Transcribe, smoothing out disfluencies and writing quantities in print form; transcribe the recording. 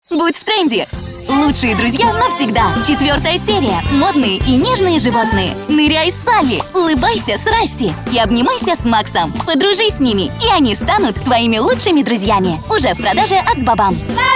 Будь в тренде! Лучшие друзья навсегда! 4-я серия. Модные и нежные животные. Ныряй с Салли, улыбайся с Расти и обнимайся с Максом. Подружись с ними, и они станут твоими лучшими друзьями. Уже в продаже от Сбабам.